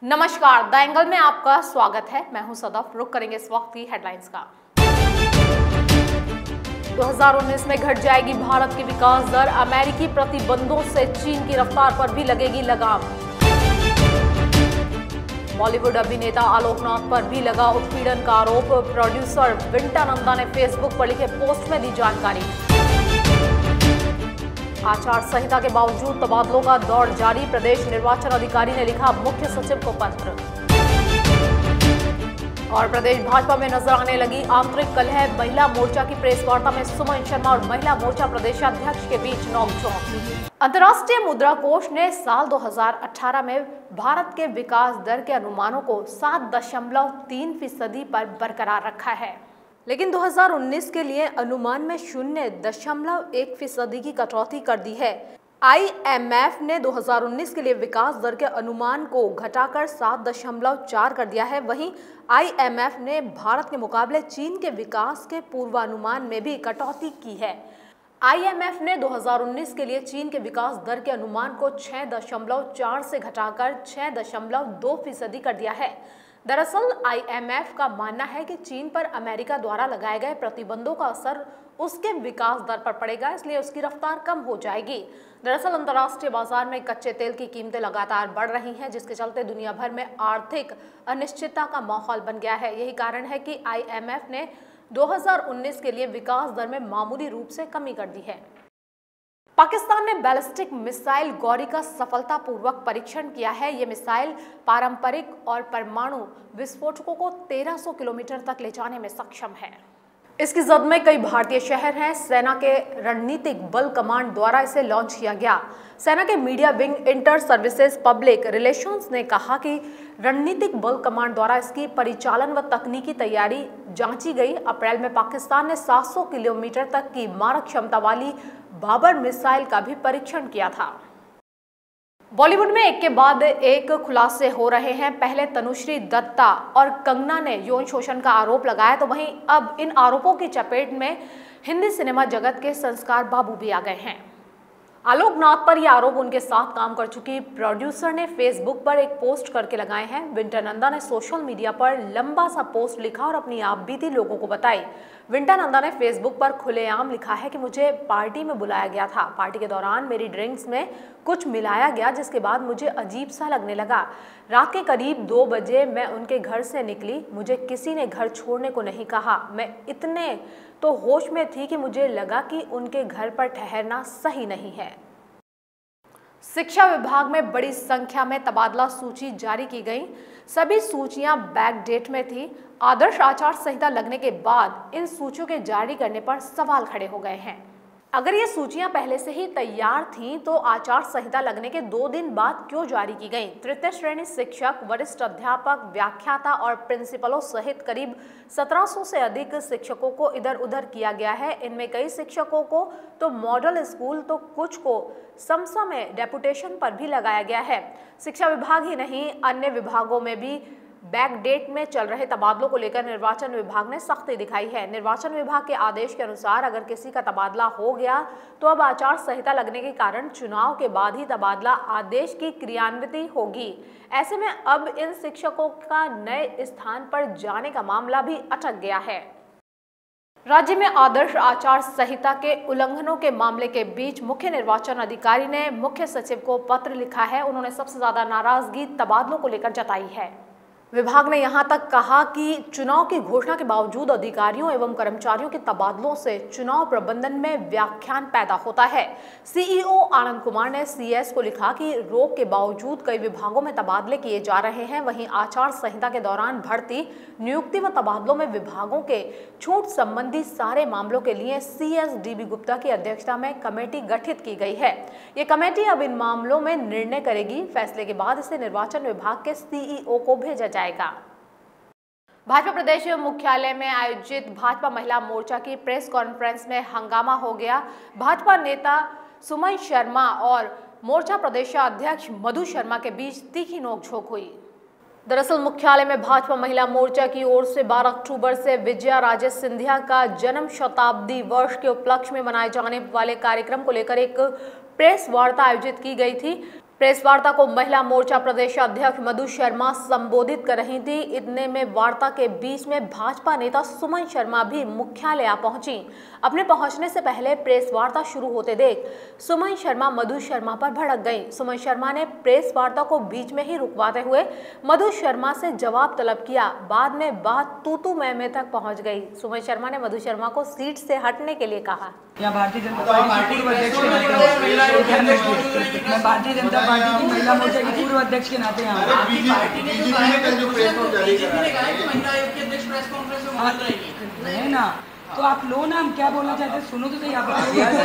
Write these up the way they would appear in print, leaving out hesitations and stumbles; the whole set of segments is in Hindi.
नमस्कार, द एंगल में आपका स्वागत है। मैं हूं सदफ। रुक करेंगे इस वक्त की हेडलाइंस का। 2019 में घट जाएगी भारत की विकास दर, अमेरिकी प्रतिबंधों से चीन की रफ्तार पर भी लगेगी लगाम। बॉलीवुड अभिनेता आलोकनाथ पर भी लगा उत्पीड़न का आरोप, प्रोड्यूसर विंटा नंदा ने फेसबुक पर लिखे पोस्ट में दी जानकारी। आचार संहिता के बावजूद तबादलों का दौर जारी, प्रदेश निर्वाचन अधिकारी ने लिखा मुख्य सचिव को पत्र। और प्रदेश भाजपा में नजर आने लगी आंतरिक कलह, महिला मोर्चा की प्रेस वार्ता में सुमन शर्मा और महिला मोर्चा प्रदेशाध्यक्ष के बीच नोकझोंक। अंतर्राष्ट्रीय मुद्रा कोष ने साल 2018 में भारत के विकास दर के अनुमानों को 7.3% पर बरकरार रखा है, लेकिन 2019 के लिए अनुमान में 0.1% की कटौती कर दी है। IMF ने 2019 के लिए विकास दर के अनुमान को घटाकर 7.4 कर दिया है। वहीं IMF ने भारत के मुकाबले चीन के विकास के पूर्वानुमान में भी कटौती की है। IMF ने 2019 के लिए चीन के विकास दर के अनुमान को 6.4 से घटाकर 6.2% कर दिया है। दरअसल IMF का मानना है कि चीन पर अमेरिका द्वारा लगाए गए प्रतिबंधों का असर उसके विकास दर पर पड़ेगा, इसलिए उसकी रफ्तार कम हो जाएगी। दरअसल अंतर्राष्ट्रीय बाजार में कच्चे तेल की कीमतें लगातार बढ़ रही हैं, जिसके चलते दुनिया भर में आर्थिक अनिश्चितता का माहौल बन गया है। यही कारण है कि IMF ने 2019 के लिए विकास दर में मामूली रूप से कमी कर दी है। पाकिस्तान ने बैलिस्टिक मिसाइल गौरी का सफलतापूर्वक परीक्षण किया है। ये मिसाइल पारंपरिक और परमाणु विस्फोटकों को 1300 किलोमीटर तक ले जाने में सक्षम है। इसकी जद में कई भारतीय शहर हैं। सेना के रणनीतिक बल कमांड द्वारा इसे लॉन्च किया गया। सेना के media wing inter services public relations ने कहा कि रणनीतिक बल कमांड द्वारा इसकी परिचालन व तकनीकी तैयारी जांची गई। अप्रैल में पाकिस्तान ने 700 किलोमीटर तक की मारक क्षमता वाली बाबर मिसाइल का भी परीक्षण किया था। बॉलीवुड में एक के बाद एक खुलासे हो रहे हैं। पहले तनुश्री दत्ता और कंगना ने यौन शोषण का आरोप लगाया, तो वहीं अब इन आरोपों की चपेट में हिंदी सिनेमा जगत के संस्कार बाबू भी आ गए हैं। आलोकनाथ पर यह आरोप उनके साथ काम कर चुकी प्रोड्यूसर ने फेसबुक पर एक पोस्ट करके लगाए हैं। विंटा नंदा ने सोशल मीडिया पर लंबा सा पोस्ट लिखा और अपनी आपबीती लोगों को बताई। विंटा नंदा ने फेसबुक पर खुलेआम लिखा है कि मुझे पार्टी में बुलाया गया था। पार्टी के दौरान मेरी ड्रिंक्स में कुछ मिलाया गया, जिसके बाद मुझे अजीब सा लगने लगा। रात के करीब 2 बजे मैं उनके घर से निकली। मुझे किसी ने घर छोड़ने को नहीं कहा। मैं इतने तो होश में थी कि मुझे लगा कि उनके घर पर ठहरना सही नहीं है। शिक्षा विभाग में बड़ी संख्या में तबादला सूची जारी की गई। सभी सूचियां बैकडेट में थी। आदर्श आचार संहिता लगने के बाद इन सूचियों के जारी करने पर सवाल खड़े हो गए हैं। अगर ये सूचियां पहले से ही तैयार थीं, तो आचार संहिता लगने के 2 दिन बाद क्यों जारी की गई? तृतीय श्रेणी शिक्षक, वरिष्ठ अध्यापक, व्याख्याता और प्रिंसिपलों सहित करीब 1700 से अधिक शिक्षकों को इधर उधर किया गया है। इनमें कई शिक्षकों को तो मॉडल स्कूल, तो कुछ को समसा में डेपुटेशन पर भी लगाया गया है। शिक्षा विभाग ही नहीं, अन्य विभागों में भी बैकडेट में चल रहे तबादलों को लेकर निर्वाचन विभाग ने सख्ती दिखाई है। निर्वाचन विभाग के आदेश के अनुसार अगर किसी का तबादला हो गया, तो अब आचार संहिता लगने के कारण चुनाव के बाद ही तबादला आदेश की क्रियान्विति होगी। ऐसे में अब इन शिक्षकों का नए स्थान पर जाने का मामला भी अटक गया है। राज्य में आदर्श आचार संहिता के उल्लंघनों के मामले के बीच मुख्य निर्वाचन अधिकारी ने मुख्य सचिव को पत्र लिखा है। उन्होंने सबसे ज्यादा नाराजगी तबादलों को लेकर जताई है। विभाग ने यहां तक कहा कि चुनाव की घोषणा के बावजूद अधिकारियों एवं कर्मचारियों के तबादलों से चुनाव प्रबंधन में व्याख्यान पैदा होता है। CEO आनंद कुमार ने CS को लिखा कि रोक के बावजूद कई विभागों में तबादले किए जा रहे हैं। वहीं आचार संहिता के दौरान भर्ती, नियुक्ति व तबादलों में विभागों के छूट संबंधी सारे मामलों के लिए CS DB गुप्ता की अध्यक्षता में कमेटी गठित की गई है। ये कमेटी अब इन मामलों में निर्णय करेगी। फैसले के बाद इसे निर्वाचन विभाग के CEO को भेजा जाएगा। भाजपा प्रदेश मुख्यालय में आयोजित भाजपा महिला मोर्चा की प्रेस कॉन्फ्रेंस में हंगामा हो गया। भाजपा नेता सुमन शर्मा और मोर्चा प्रदेशाध्यक्ष मधु शर्मा के बीच तीखी नोकझोंक हुई। दरअसल मुख्यालय में भाजपा महिला मोर्चा की ओर से 12 अक्टूबर से विजया राजे सिंधिया का जन्म शताब्दी वर्ष के उपलक्ष्य में मनाए जाने वाले कार्यक्रम को लेकर एक प्रेस वार्ता आयोजित की गई थी। प्रेस वार्ता को महिला मोर्चा प्रदेश अध्यक्ष मधु शर्मा संबोधित कर रही थी। इतने में वार्ता के बीच में भाजपा नेता सुमन शर्मा भी मुख्यालय आ पहुंची। अपने पहुंचने से पहले प्रेस वार्ता शुरू होते देख सुमन शर्मा मधु शर्मा पर भड़क गई। सुमन शर्मा ने प्रेस वार्ता को बीच में ही रुकवाते हुए मधु शर्मा से जवाब तलब किया। बाद में बात तू मैं तक पहुंच गई। सुमन शर्मा ने मधु शर्मा को सीट से हटने के लिए कहा। भारतीय जनता पार्टी की महिला मोर्चा की पूर्व अध्यक्ष के नाते यहाँ है ना, तो आप लो ना, हम क्या बोलना चाहते हैं सुनो तो सही। आप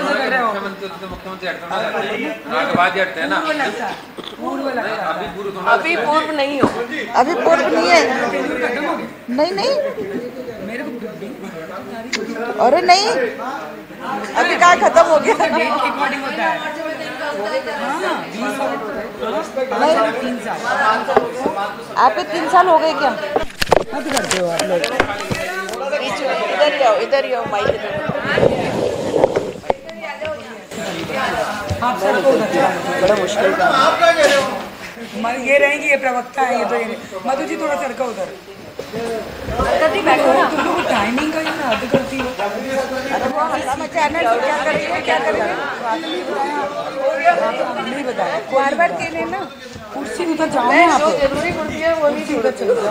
अभी पूर्व नहीं हो, अभी पूर्व नहीं है। नहीं मेरे को अरे नहीं, अभी कहाँ खत्म हो गया। आप 3 साल हो गए क्या? करते हो आप लोग? इधर ही आओ माइक। बड़ा मुश्किल काम। ये रहेंगी, ये प्रवक्ता है, ये तो ये मधु जी थोड़ा सरका उधर। तुम लोग टाइमिंग का हद करती हो। क्या करेंगे नहीं बताया बार के लिए ना। कुर्सी उधर जाओ ना, आप जरूरी कुर्सी है वो नहीं उधर चल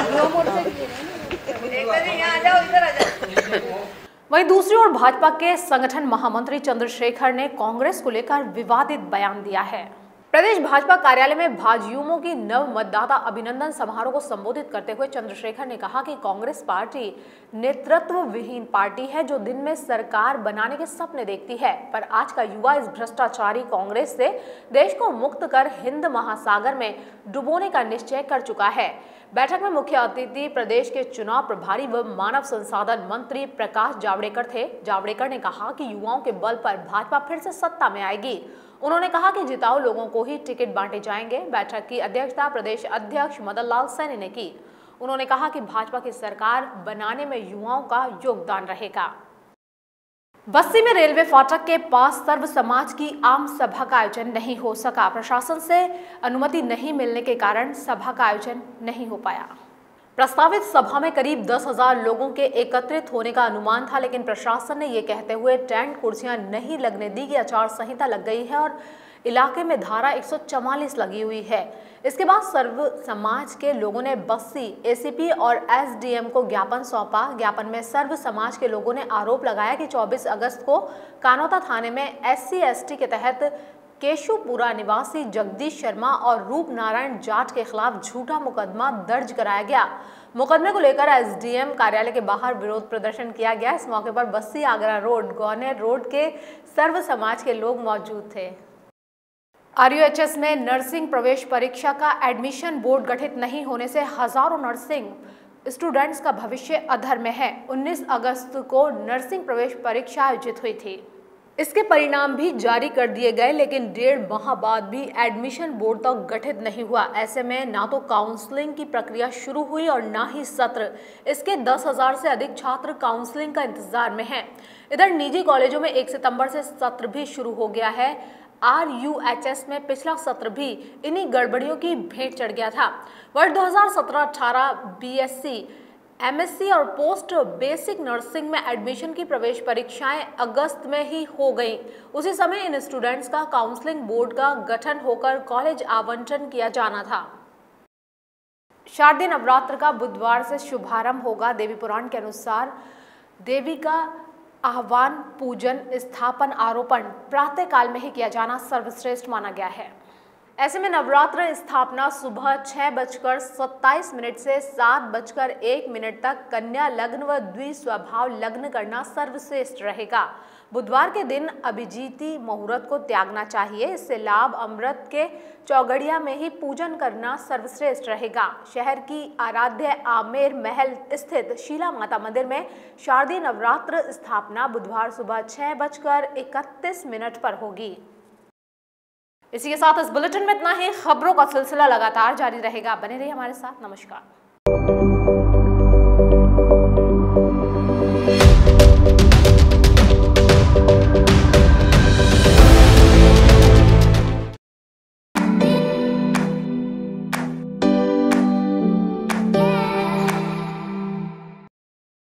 वहीं दूसरी ओर भाजपा के संगठन महामंत्री चंद्रशेखर ने कांग्रेस को लेकर विवादित बयान दिया है। प्रदेश भाजपा कार्यालय में भाजयुमो की नव मतदाता अभिनंदन समारोह को संबोधित करते हुए चंद्रशेखर ने कहा कि कांग्रेस पार्टी नेतृत्व विहीन पार्टी है जो दिन में सरकार बनाने के सपने देखती है, पर आज का युवा इस भ्रष्टाचारी कांग्रेस से देश को मुक्त कर हिंद महासागर में डुबोने का निश्चय कर चुका है। बैठक में मुख्य अतिथि प्रदेश के चुनाव प्रभारी व मानव संसाधन मंत्री प्रकाश जावड़ेकर थे। जावड़ेकर ने कहा कि युवाओं के बल पर भाजपा फिर से सत्ता में आएगी। उन्होंने कहा कि जिताऊ लोगों को ही टिकट बांटे जाएंगे। बैठक की अध्यक्षता प्रदेश अध्यक्ष मदन लाल सैनी ने की। उन्होंने कहा कि भाजपा की सरकार बनाने में युवाओं का योगदान रहेगा। बस्सी में रेलवे फाटक के पास सर्व समाज की आम सभा का आयोजन नहीं हो सका। प्रशासन से अनुमति नहीं मिलने के कारण सभा का आयोजन नहीं हो पाया। प्रस्तावित सभा में करीब 10,000 लोगों के एकत्रित होने का अनुमान था, लेकिन प्रशासन ने ये कहते हुए टेंट कुर्सियां नहीं लगने दी कि आचार संहिता लग गई है और इलाके में धारा 144 लगी हुई है। इसके बाद सर्व समाज के लोगों ने बस्सी एसीपी और एसडीएम को ज्ञापन सौंपा। ज्ञापन में सर्व समाज के लोगों ने आरोप लगाया कि 24 अगस्त को कानौता थाने में SC/ST के तहत केशुपुरा निवासी जगदीश शर्मा और रूप नारायण जाट के खिलाफ झूठा मुकदमा दर्ज कराया गया। मुकदमे को लेकर एसडीएम कार्यालय के बाहर विरोध प्रदर्शन किया गया। इस मौके पर बस्सी आगरा रोड गौनेर रोड के सर्व समाज के लोग मौजूद थे। RUHS में नर्सिंग प्रवेश परीक्षा का एडमिशन बोर्ड गठित नहीं होने से हजारों नर्सिंग स्टूडेंट्स का भविष्य अधर में है। 19 अगस्त को नर्सिंग प्रवेश परीक्षा आयोजित हुई थी। इसके परिणाम भी जारी कर दिए गए, लेकिन 1.5 माह बाद भी एडमिशन बोर्ड तक गठित नहीं हुआ। ऐसे में ना तो काउंसलिंग की प्रक्रिया शुरू हुई और ना ही सत्र। इसके 10,000 से अधिक छात्र काउंसलिंग का इंतजार में हैं। इधर निजी कॉलेजों में 1 सितंबर से सत्र भी शुरू हो गया है। RUHS में पिछला सत्र भी इन्हीं गड़बड़ियों की भेंट चढ़ गया था। वर्ष 2017-18 BSc, MSc और पोस्ट बेसिक नर्सिंग में एडमिशन की प्रवेश परीक्षाएं अगस्त में ही हो गईं। उसी समय इन स्टूडेंट्स का काउंसलिंग बोर्ड का गठन होकर कॉलेज आवंटन किया जाना था। शारदीय नवरात्र का बुधवार से शुभारंभ होगा। देवी पुराण के अनुसार देवी का आह्वान, पूजन, स्थापन, आरोपण प्रातः काल में ही किया जाना सर्वश्रेष्ठ माना गया है। ऐसे में नवरात्र स्थापना सुबह 6:27 से 7:01 तक कन्या लग्न व द्विस्वभाव लग्न करना सर्वश्रेष्ठ रहेगा। बुधवार के दिन अभिजीति मुहूर्त को त्यागना चाहिए। इससे लाभ अमृत के चौगड़िया में ही पूजन करना सर्वश्रेष्ठ रहेगा। शहर की आराध्य आमेर महल स्थित शीला माता मंदिर में शारदीय नवरात्र स्थापना बुधवार सुबह 6:31 पर होगी। इसी के साथ इस बुलेटिन में इतना ही। खबरों का सिलसिला लगातार जारी रहेगा। बने रहिए हमारे साथ। नमस्कार।